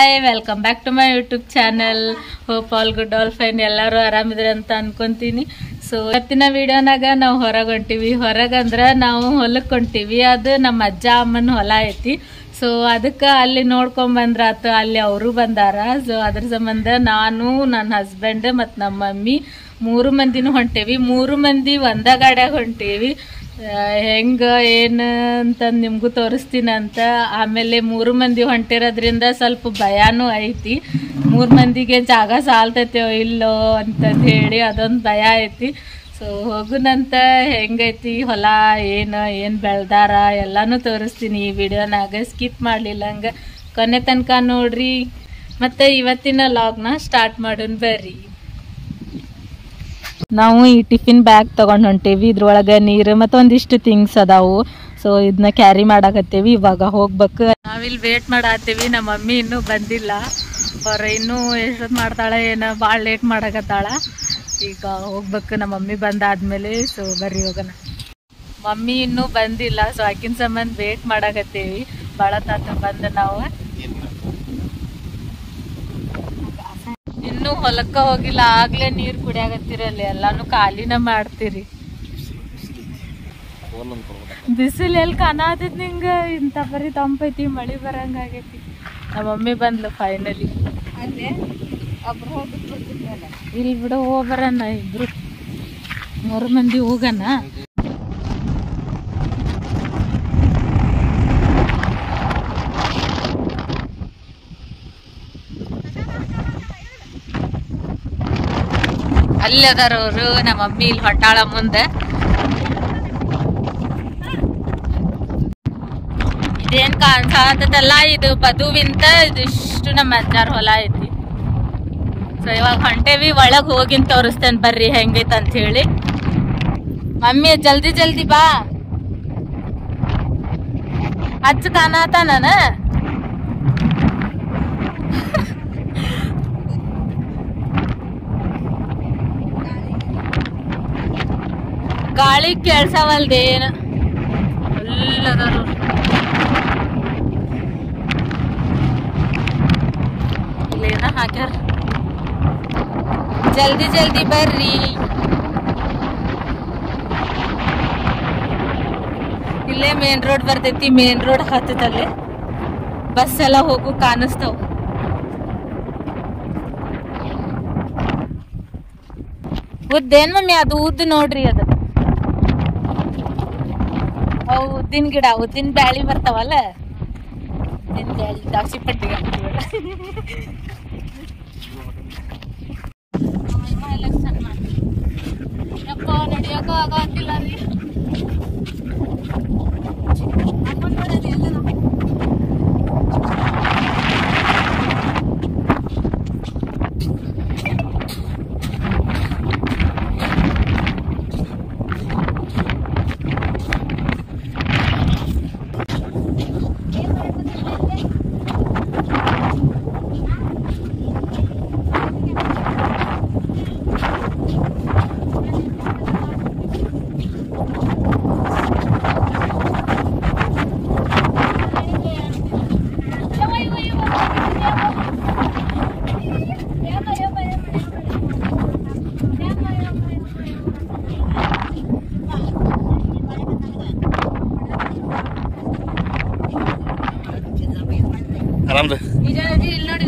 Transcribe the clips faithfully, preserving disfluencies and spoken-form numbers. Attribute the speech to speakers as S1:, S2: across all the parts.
S1: Hi welcome back to my YouTube channel. Hope all good all fine. ಎಲ್ಲರೂ ಆರಾಮಿದ್ರಿ ಅಂತ ಅನ್ಕೊಂತೀನಿ. ಸೊ ಇವತ್ತಿನ ವಿಡಿಯೋನಾಗ ನಾವು ಹೊರಗೆ ಹೊಂಟಿವಿ. ಹೊರಗಂದ್ರೆ ನಾವು ಹೊಲಕ್ಕೆ ಹೊಂಟಿವಿ. ಅದು ನಮ್ಮ ಅಜ್ಜ ಅಮ್ಮನ ಹೊಲ ಐತಿ. ಸೊ ಅದಕ್ಕೆ ಅಲ್ಲಿ ನೋಡ್ಕೊಂಡ್ ಬಂದ್ರ ಆತು. ಅಲ್ಲಿ ಅವರು ಬಂದಾರ. ಸೊ ಅದ್ರ ಸಂಬಂಧ ನಾನು, ನನ್ನ ಹಸ್ಬೆಂಡ್ ಮತ್ತು ನಮ್ಮ ಮಮ್ಮಿ ಮೂರು ಮಂದಿನೂ ಹೊಂಟೇವಿ. ಮೂರು ಮಂದಿ ಒಂದ ಗಾಡ್ಯಾಗ ಹೊಂಟೇವಿ. ಹೆಂಗ ಏನು ಅಂತ ನಿಮಗೂ ತೋರಿಸ್ತೀನಂತ. ಆಮೇಲೆ ಮೂರು ಮಂದಿ ಹೊಂಟಿರೋದ್ರಿಂದ ಸ್ವಲ್ಪ ಭಯನೂ ಐತಿ. ಮೂರು ಮಂದಿಗೆ ಜಾಗ ಸಾಲ್ತೈತೋ ಇಲ್ಲೋ ಅಂತಂದು ಹೇಳಿ ಅದೊಂದು ಭಯ ಐತಿ. ಸೊ ಹೋಗುನಂತ ಹೆಂಗೈತಿ ಹೊಲ, ಏನು ಏನು ಬೆಳ್ದಾರ ಎಲ್ಲಾನು ತೋರಿಸ್ತೀನಿ ಈ ವಿಡಿಯೋನಾಗ. ಸ್ಕಿಪ್ ಮಾಡಲಿಲ್ಲ ಹಂಗೆ ಕೊನೆ ತನಕ ನೋಡ್ರಿ. ಮತ್ತು ಇವತ್ತಿನ ಲಾಗ್ನ ಸ್ಟಾರ್ಟ್ ಮಾಡೋಣ ಬರ್ರಿ. ನಾವು ಈ ಟಿಫಿನ್ ಬ್ಯಾಗ್ ತಗೊಂಡು ಹೊಂಟೇವಿ. ಇದ್ರೊಳಗೆ ನೀರು ಮತ್ತು ಒಂದಿಷ್ಟು ಥಿಂಗ್ಸ್ ಅದಾವು. ಸೊ ಇದನ್ನ ಕ್ಯಾರಿ ಮಾಡಾಕತ್ತೇವಿ. ಇವಾಗ ಹೋಗ್ಬೇಕು. ನಾವಿಲ್ಲಿ ವೇಟ್ ಮಾಡಾತ್ತೀವಿ. ನಮ್ಮ ಮಮ್ಮಿ ಇನ್ನೂ ಬಂದಿಲ್ಲ. ಅವ್ರ ಇನ್ನೂ ಎಷ್ಟೊತ್ತು ಮಾಡ್ತಾಳೆ ಏನೋ, ಭಾಳ ಲೇಟ್ ಮಾಡಾಕತ್ತಾಳ. ಈಗ ಹೋಗ್ಬೇಕು ನಮ್ಮ ಮಮ್ಮಿ ಬಂದಾದ್ಮೇಲೆ. ಸೊ ಬರ್ರಿ ಹೋಗೋಣ. ಮಮ್ಮಿ ಇನ್ನೂ ಬಂದಿಲ್ಲ. ಸೊ ಆಕಿನ ಸಂಬಂಧ ವೇಟ್ ಮಾಡಾಕತ್ತೇವಿ. ಭಾಳ ತಾತ ಬಂದ ನಾವು ಇನ್ನೂ ಹೊಲಕ್ಕ ಹೋಗಿಲ್ಲ. ಆಗ್ಲೇ ನೀರ್ ಕುಡಿಯಾಗತ್ತಿರಲ್ಲಿ ಎಲ್ಲಾನು ಖಾಲಿನ ಮಾಡ್ತೀರಿ. ಬಿಸಿಲು ಎಲ್ಲಿ ಕಾಣತೈತಿ ನಿಂಗ. ಇಂಥ ಬರೀ ತಂಪೈತಿ, ಮಳಿ ಬರಂಗ ಆಗೈತಿ. ನಮ್ಮ ಮಮ್ಮಿ ಬಂದ್ಲು ಫೈನಲಿ. ಇಲ್ಲಿ ಬಿಡು ಹೋಗ್ಬರಣ. ಇಬ್ರು ಮೂರು ಮಂದಿ ಹೋಗಣ. ಅಲ್ಲಿ ಅದಾರ ಅವರು. ನಮ್ಮ ಮಮ್ಮಿ ಇಲ್ಲಿ ಹೊಟ್ಟಾಳ ಮುಂದೆ. ಇದೇನ್ ಕಾಣ್ಸತ್ತಲ್ಲ, ಇದು ಬದುವಿಂತ ಇದಿಷ್ಟು ನಮ್ಮ ಅಜ್ಜಾರ ಹೊಲ ಐತಿ. ಸೊ ಇವಾಗ ಹೊಂಟೇವಿ. ಒಳಗ್ ಹೋಗಿನ್ ತೋರಿಸ್ತೇನೆ ಬರ್ರಿ ಹೆಂಗೈತ ಅಂತ ಹೇಳಿ. ಮಮ್ಮಿ ಜಲ್ದಿ ಜಲ್ದಿ ಬಾ. ಅಜ್ಜ ಕಾಣತ ನಾನ. ಗಾಳಿ ಕೇಳ್ಸವಲ್ದೇನು. ಎಲ್ಲದಾರು ಇಲ್ಲೇನ ಹಾಕ್ಯಾರ. ಜಲ್ದಿ ಜಲ್ದಿ ಬರ್ರಿ. ಇಲ್ಲೇ ಮೇನ್ ರೋಡ್ ಬರ್ತೈತಿ. ಮೇನ್ ರೋಡ್ ಹತ್ತದಲ್ಲೇ ಬಸ್ ಎಲ್ಲ ಹೋಗು ಕಾಣಿಸ್ತಾವ. ಉದ್ದೇನ್ ಮಮ್ಮಿ? ಅದು ಉದ್ದು ನೋಡ್ರಿ. ಅದು ಅವು ಉದ್ದಿನ ಗಿಡ, ಉದ್ದಿನ ಬ್ಯಾಳಿ ಬರ್ತಾವಲ್ಲ, ಉದ್ದಿನ ಬ್ಯಾಳಿ ದಾಕ್ಷಿ ಪಟ್ಟಿಗೆ ಯಪ್ಪ ನಡಿಯಕ ಆಗತ್ತಿಲ್ಲ ರೀ.
S2: ಆರಾಮ್ದ
S1: ಇಲ್ಲಿ ನೋಡಿ.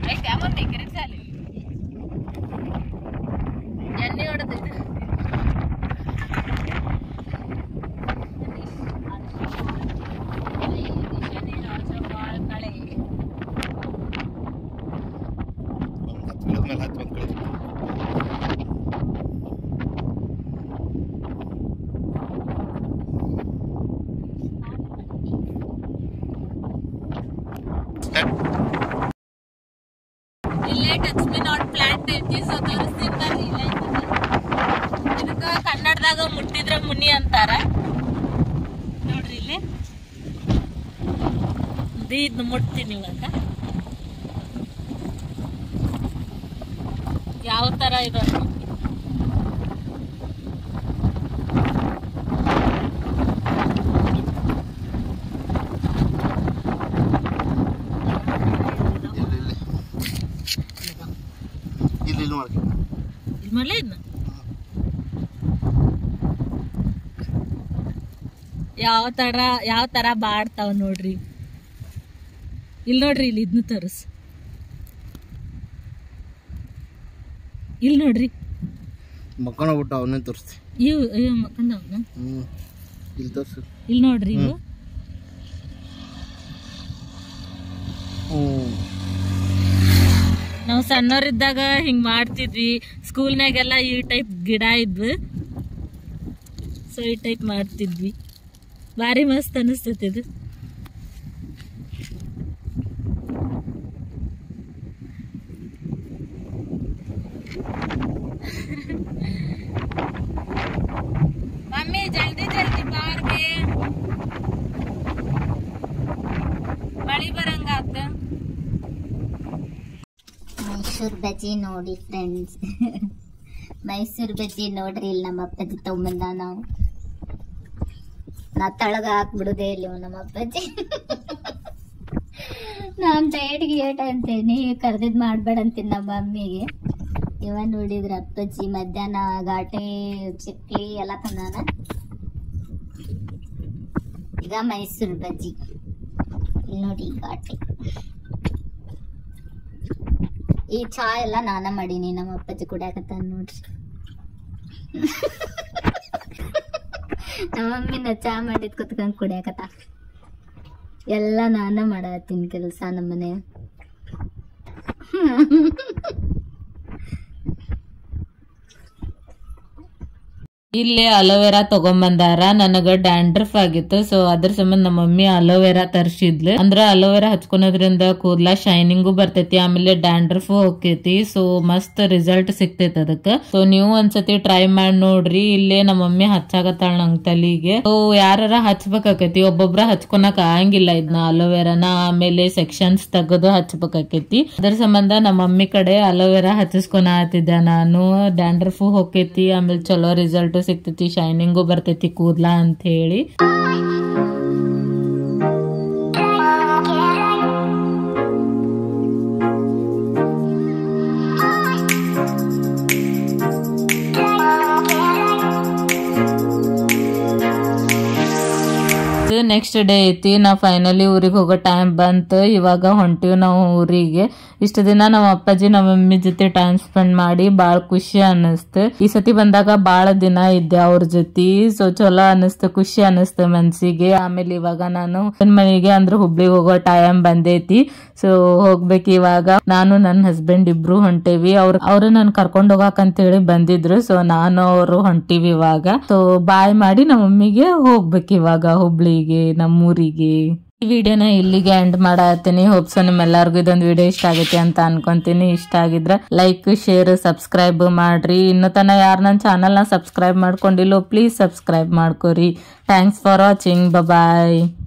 S1: ಎಣ್ಣೆ ಹೊಡೆದೈತೆ ಇಲ್ಲೇ ಟಚ್ ಮೀ ನಾಟ್ ಪ್ಲಾಂಟ್ ಐತಿ ಸೊ ತೋರಿಸ್ತೀನಿ ಬರ್ರಿ ಇಲ್ಲೇ ಇದಕ್ಕ ಕನ್ನಡದಾಗ ಮುಟ್ಟಿದ್ರೆ ಮುನಿ ಅಂತಾರ ನೋಡ್ರಿ ಇಲ್ಲಿ ಇದ್ ಮುಟ್ತೀನಿ ಇವಾಗ ಯಾವ ತರ ಇದೆ ಮಾಡ್ಲೇ ಇದ್ನ ಯಾವ ತರ ಯಾವ ತರ ಬಾಡ್ತಾವ ನೋಡ್ರಿ ಇಲ್ಲಿ ನೋಡ್ರಿ ಇಲ್ಲಿ ಇದ್ನ ತೋರಿಸ್ ಇಲ್ಲಿ ನೋಡ್ರಿ
S2: ಮಕ್ಕಳ ಬಿಟ್ಟು ಅವನ್ನೇ ತೋರಿಸ್ತಿ
S1: ಇವು ಇವು ಮಕ್ಕಂದವನ
S2: ಇಲ್ಲಿ ತೋರಿಸು
S1: ಇಲ್ಲಿ ನೋಡ್ರಿ ಇವು ನಾವು ಸಣ್ಣವ್ರಿದ್ದಾಗ ಹಿಂಗ್ ಮಾಡ್ತಿದ್ವಿ ಸ್ಕೂಲ್ನಾಗೆಲ್ಲ ಈ ಟೈಪ್ ಗಿಡ ಇದ್ವು ಸೊ ಈ ಟೈಪ್ ಮಾಡ್ತಿದ್ವಿ ಭಾರಿ ಮಸ್ತ್ ಅನಿಸ್ತೈತಿ ಇದು ಮಮ್ಮಿ ಜಲ್ದಿ ಜಲ್ದಿ ಬಾರ್ಗೆ ಮಳಿ ಬರಂಗಾತ
S3: ಮೈಸೂರು ಬಜ್ಜಿ ನೋಡಿ ಫ್ರೆಂಡ್ಸ್ ಮೈಸೂರು ಬಜ್ಜಿ ನೋಡ್ರಿ ಇಲ್ಲಿ ನಮ್ಮ ಅಪ್ಪಾಜಿ ತಗೊಂಬಂದ ನಾವು ನಾ ತಳಗ ಹಾಕ್ಬಿಡುದೇ ಇಲ್ಲಿ ನಮ್ಮ ಅಪ್ಪಾಜಿ ನಾನ್ ಟೈಟ್ಗೆ ಏಟ ಅಂತೇನಿ ಕರ್ದಿದ್ ಮಾಡ್ಬೇಡ ಅಂತೀನಿ ನಮ್ಮ ಮಮ್ಮಿಗೆ ಇವ ನೋಡಿದ್ರ ಅಪ್ಪಾಜಿ ಮಧ್ಯಾಹ್ನ ಘಾಟೆ ಚಿಕ್ಲಿ ಎಲ್ಲ ತಂದಾನ ಈಗ ಮೈಸೂರು ಬಜ್ಜಿ ಇಲ್ಲಿ ನೋಡಿ ಘಾಟೆ ಈ ಚಾ ಎಲ್ಲ ನಾನ ಮಾಡೀನಿ ನಮ್ಮ ಅಪ್ಪಾಜಿ ಕುಡಿಯಾಕತ್ತ ನೋಡ್ರಿ ನಮ್ಮ ಮಮ್ಮಿನ ಚಾ ಮಾಡಿದ್ ಕುತ್ಕೊಂಡ್ ಕುಡಿಯಾಕತ್ತ ಎಲ್ಲ ನಾನ ಮಾಡತ್ತೀನಿ ಕೆಲಸ ನಮ್ಮನೆ
S1: ಇಲ್ಲಿ ಅಲೋವೆರಾ ತಗೊಂಬಂದಾರ ನನಗ ಡ್ಯಾಂಡ್ರಫ್ ಆಗಿತ್ತು ಸೊ ಅದ್ರ ಸಂಬಂಧ ನಮ್ಮ ಮಮ್ಮಿ ಅಲೋವೆರಾ ತರ್ಸಿದ್ಲು ಅಂದ್ರ ಅಲೋವೆರಾ ಹಚ್ಕೊಳೋದ್ರಿಂದ ಕೂದ್ಲ ಶೈನಿಂಗು ಬರ್ತೈತಿ ಆಮೇಲೆ ಡ್ಯಾಂಡ್ರಫ್ ಹೋಗ್ತೈತಿ ಸೊ ಮಸ್ತ್ ರಿಸಲ್ಟ್ ಸಿಗ್ತೈತಿ ಅದಕ್ಕ ಸೊ ನೀವು ಒಂದ್ಸತಿ ಟ್ರೈ ಮಾಡಿ ನೋಡ್ರಿ ಇಲ್ಲೇ ನಮ್ಮ ಮಮ್ಮಿ ಹಚ್ಚಾಕತ್ತಾಳ ನಂಗ್ ತಲಿಗೆ ಸೊ ಯಾರ ಹಚ್ಬೇಕಾಕೈತಿ ಒಬ್ಬೊಬ್ರ ಹಚ್ಕೊನಕ್ ಆಗಂಗಿಲ್ಲ ಇದನ್ನ ಅಲೋವೆರಾನ ಆಮೇಲೆ ಸೆಕ್ಷನ್ಸ್ ತೆಗೆದು ಹಚ್ಬೇಕಾಕೈತಿ ಅದ್ರ ಸಂಬಂಧ ನಮ್ಮ ಮಮ್ಮಿ ಕಡೆ ಅಲೋವೆರಾ ಹಚ್ಚಿಸ್ಕೊನ ಆತಿದ್ದೆ ನಾನು ಡ್ಯಾಂಡ್ರಫ್ ಹೋಗ್ತೈತಿ ಆಮೇಲೆ ಚಲೋ ರಿಸಲ್ಟ್ ಸಿಗ್ತೈತಿ ಶೈನಿಂಗು ಬರ್ತೈತಿ ಕೂದ್ಲ ಅಂತ ಹೇಳಿ ನೆಕ್ಸ್ಟ್ ಡೇ ಐತಿ ನಾವ್ ಫೈನಲಿ ಊರಿಗೆ ಹೋಗೋ ಟೈಮ್ ಬಂತು ಇವಾಗ ಹೊಂಟಿವ್ ನಾವು ಊರಿಗೆ ಇಷ್ಟ ದಿನ ನಮ್ಮ ಅಪ್ಪಾಜಿ ನಮ್ಮ ಮಮ್ಮಿ ಜೊತೆ ಟೈಮ್ ಸ್ಪೆಂಡ್ ಮಾಡಿ ಬಾಳ ಖುಷಿ ಅನ್ನಿಸ್ತು ಈ ಸತಿ ಬಂದಾಗ ಬಾಳ ದಿನ ಇದ್ದೆ ಅವ್ರ ಜೊತೆ ಸೊ ಚಲೋ ಅನಿಸ್ತು ಖುಷಿ ಅನಿಸ್ತು ಮನ್ಸಿಗೆ ಆಮೇಲೆ ಇವಾಗ ನಾನು ಮನೆಗೆ ಅಂದ್ರೆ ಹುಬ್ಳಿಗೆ ಹೋಗೋ ಟೈಮ್ ಬಂದೈತಿ ಸೊ ಹೋಗ್ಬೇಕು ಇವಾಗ ನಾನು ನನ್ನ ಹಸ್ಬೆಂಡ್ ಇಬ್ರು ಹೊಂಟೇವಿ ಅವ್ರ ಅವ್ರು ನನ್ ಕರ್ಕೊಂಡ್ ಹೋಗಾಕಂತ ಹೇಳಿ ಬಂದಿದ್ರು ಸೊ ನಾನು ಅವರು ಹೊಂಟಿವಿ ಇವಾಗ ಸೊ ಬಾಯ್ ಮಾಡಿ ನಮ್ಮ ಮಮ್ಮಿಗೆ ಹೋಗ್ಬೇಕು ಇವಾಗ ಹುಬ್ಳಿಗೆ ನಮ್ಮೂರಿಗೆ ಈ ವಿಡಿಯೋನ ಇಲ್ಲಿಗೆ ಎಂಡ್ ಮಾಡತ್ತೀನಿ ಹೋಪ್ಸ್ ನಿಮ್ಮೆಲ್ಲರಿಗೂ ಇದೊಂದು ವಿಡಿಯೋ ಇಷ್ಟ ಆಗೈತಿ ಅಂತ ಅನ್ಕೊಂತೀನಿ ಇಷ್ಟ ಆಗಿದ್ರೆ ಲೈಕ್ ಶೇರ್ ಸಬ್ಸ್ಕ್ರೈಬ್ ಮಾಡ್ರಿ ಇನ್ನು ತನ ಯಾರು ನನ್ನ ಚಾನಲ್ ನ ಸಬ್ಸ್ಕ್ರೈಬ್ ಮಾಡ್ಕೊಂಡಿಲ್ಲೋ ಪ್ಲೀಸ್ ಸಬ್ಸ್ಕ್ರೈಬ್ ಮಾಡ್ಕೋರಿ ಥ್ಯಾಂಕ್ಸ್ ಫಾರ್ ವಾಚಿಂಗ್ ಬಾಯ್.